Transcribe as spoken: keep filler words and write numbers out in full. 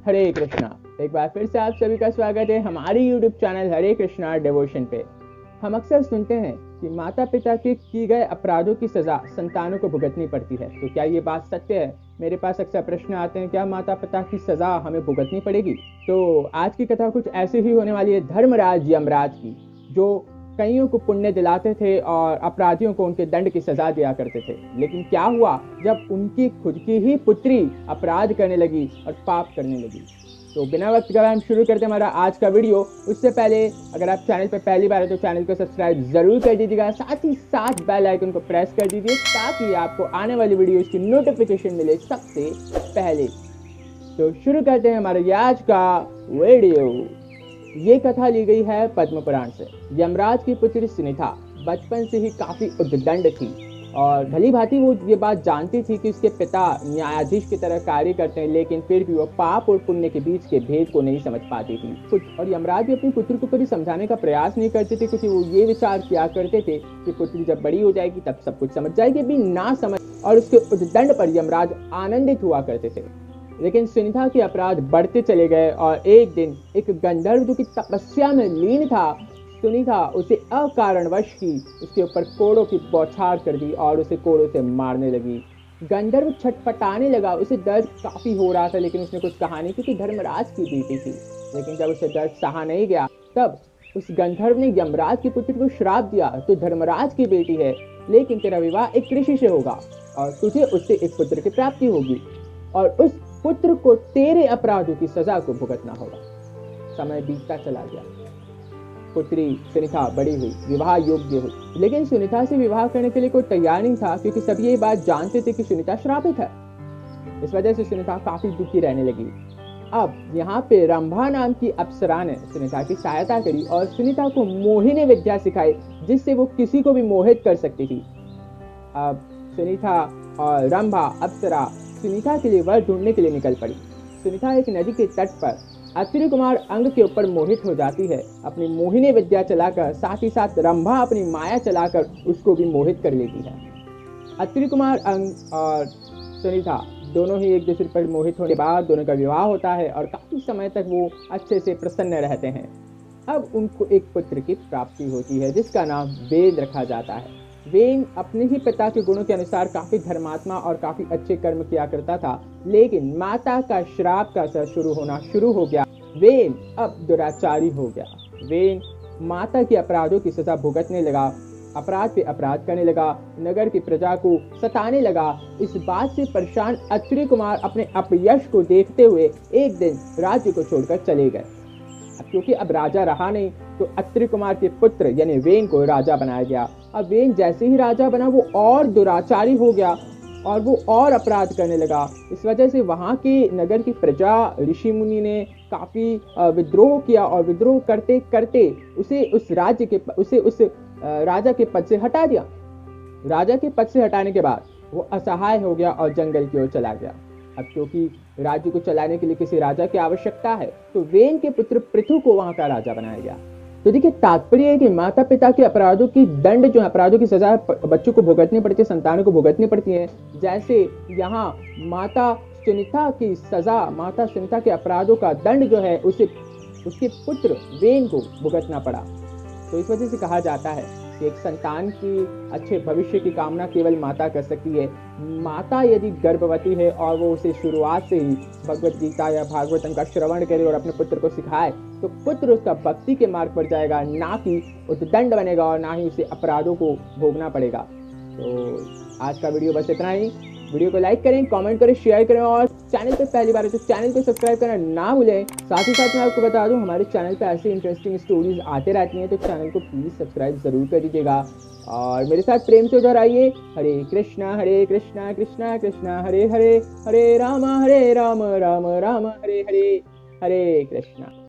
हरे कृष्णा। एक बार फिर से आप सभी का स्वागत है हमारी YouTube channel Hare Krishna devotion पे। हम अक्सर सुनते हैं कि माता पिता के किए गए अपराधों की सजा संतानों को भुगतनी पड़ती है। तो क्या ये बात सत्य है? मेरे पास अक्सर प्रश्न आते हैं, क्या माता पिता की सजा हमें भुगतनी पड़ेगी? तो आज की कथा कुछ ऐसी ही होने वाली है धर्मराज यमराज की, जो कईयों को पुण्य दिलाते थे और अपराधियों को उनके दंड की सजा दिया करते थे। लेकिन क्या हुआ जब उनकी खुद की ही पुत्री अपराध करने लगी और पाप करने लगी? तो बिना वक्त गवाए हम शुरू करते हैं हमारा आज का वीडियो। उससे पहले अगर आप चैनल पर पहली बार है तो चैनल को सब्सक्राइब जरूर कर दीजिएगा, साथ ही साथ बेल आइकन को प्रेस कर दीजिए ताकि आपको आने वाली वीडियोस की नोटिफिकेशन मिले सबसे पहले। तो शुरू करते हैं हमारे आज का वीडियो। ये कथा ली गई है पद्म पुराण से। यमराज की पुत्री सुनीता बचपन से ही काफी उद्दंड थी और भली भांति वो ये बात जानती थी कि उसके पिता न्यायाधीश की तरह कार्य करते हैं, लेकिन फिर भी वो पाप और पुण्य के बीच के भेद को नहीं समझ पाती थी कुछ। और यमराज भी अपनी पुत्री को कभी समझाने का प्रयास नहीं करते थे, क्योंकि वो ये विचार किया करते थे कि पुत्री जब बड़ी हो जाएगी तब सब कुछ समझ जाएगी, भी ना समझ। और उसके उद्दंड पर यमराज आनंदित हुआ करते थे। लेकिन सुनीता के अपराध बढ़ते चले गए और एक दिन एक गंधर्व जो कि तपस्या में लीन था, सुनीता उसे अकारणवश की उसके ऊपर कोड़ों की बौछार कर दी और उसे कोड़ों से मारने लगी। गंधर्व छटपटाने लगा, उसे दर्द काफी हो रहा था, लेकिन उसने कुछ कहा नहीं क्योंकि धर्मराज की बेटी थी। लेकिन जब उसे दर्द सहा नहीं गया तब उस गंधर्व ने यमराज की पुत्री को श्राप दिया, तो धर्मराज की बेटी है लेकिन तेरा विवाह एक ऋषि से होगा और तुझे उससे एक पुत्र की प्राप्ति होगी और उस पुत्र को तेरे अपराधों की सजा को भुगतना होगा। समय बीतता चला गया, पुत्री सुनीता बड़ी हुई, विवाह योग्य हुई, लेकिन सुनीता से विवाह करने के लिए कोई तैयार नहीं था, क्योंकि सब ये बात जानते थे कि सुनीता श्रापित है। इस वजह से सुनीता काफी दुखी रहने लगी। अब यहाँ पे रंभा नाम की अप्सरा ने सुनीता की सहायता करी और सुनीता को मोहिनी विद्या सिखाई, जिससे वो किसी को भी मोहित कर सकती थी। अब सुनीता और रंभा अप्सरा सुनीता के लिए वर ढूंढने के लिए निकल पड़ी। सुनीता एक नदी के तट पर अत्रि कुमार अंग के ऊपर मोहित हो जाती है अपनी मोहिनी विद्या चलाकर, साथ ही साथ रंभा अपनी माया चलाकर उसको भी मोहित कर लेती है। अत्रि कुमार अंग और सुनीता दोनों ही एक दूसरे पर मोहित होने के बाद दोनों का विवाह होता है और काफी समय तक वो अच्छे से प्रसन्न रहते हैं। अब उनको एक पुत्र की प्राप्ति होती है जिसका नाम वेन रखा जाता है। वेन अपने ही पिता के गुणों के अनुसार काफी धर्मात्मा और काफी अच्छे कर्म किया करता था, लेकिन माता का श्राप का असर शुरू होना शुरू हो गया। वेन अब दुराचारी हो गया। वेन माता के अपराधों की सजा भुगतने लगा, अपराध पे अपराध करने लगा, नगर की प्रजा को सताने लगा। इस बात से परेशान अत्रि कुमार अपने अपयश को देखते हुए एक दिन राज्य को छोड़कर चले गए। क्योंकि अब राजा रहा नहीं, तो अत्रि कुमार के पुत्र यानी वेन को राजा बनाया गया। अब वेन जैसे ही राजा बना वो और दुराचारी हो गया और वो और अपराध करने लगा। इस वजह से वहां के नगर की प्रजा, ऋषि मुनि ने काफी विद्रोह किया और विद्रोह करते करते उसे उस राज्य के उसे उस राजा के पद से हटा दिया। राजा के पद से हटाने के बाद वो असहाय हो गया और जंगल की ओर चला गया। अब क्योंकि राज्य को चलाने के लिए किसी राजा की आवश्यकता है, तो वेन के पुत्र पृथु को वहां का राजा बनाया गया। तो देखिए, तात्पर्य है कि माता पिता के अपराधों की दंड जो है, अपराधों की सजा बच्चों को भुगतनी पड़ती है, संतानों को भुगतनी पड़ती है। जैसे यहाँ माता सुनीता की सजा, माता सुनीता के अपराधों का दंड जो है उसे उसके पुत्र वेन को भुगतना पड़ा। तो इस वजह से कहा जाता है कि एक संतान की अच्छे भविष्य की कामना केवल माता कर सकती है। माता यदि गर्भवती है और वो उसे शुरुआत से ही भगवत गीता या भागवतम का श्रवण करे और अपने पुत्र को सिखाए, तो पुत्र उसका भक्ति के मार्ग पर जाएगा, ना कि उद्दंड बनेगा और ना ही उसे अपराधों को भोगना पड़ेगा। तो आज का वीडियो बस इतना ही। वीडियो को लाइक करें, कमेंट करें, शेयर करें और चैनल पर पहली बार है तो चैनल को सब्सक्राइब करना ना भूलें। साथ ही साथ मैं आपको बता दूं, हमारे चैनल पे ऐसी इंटरेस्टिंग स्टोरीज आते रहती हैं, तो चैनल को प्लीज सब्सक्राइब जरूर कर दीजिएगा और मेरे साथ प्रेम से उधर आइए। हरे कृष्णा हरे कृष्णा कृष्णा कृष्णा हरे हरे, हरे राम हरे राम राम राम हरे हरे, हरे कृष्णा।